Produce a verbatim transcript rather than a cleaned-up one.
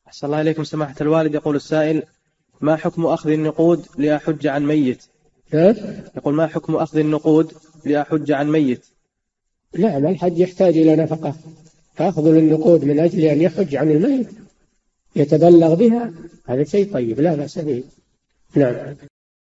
أحسن الله إليكم سماحة الوالد. يقول السائل: ما حكم أخذ النقود لأحج عن ميت؟ يقول: ما حكم أخذ النقود لأحج عن ميت؟ نعم، الحج يحتاج إلى نفقة، فأخذ النقود من أجل أن يحج عن الميت يتبلغ بها، هذا شيء طيب لا بأس به. نعم.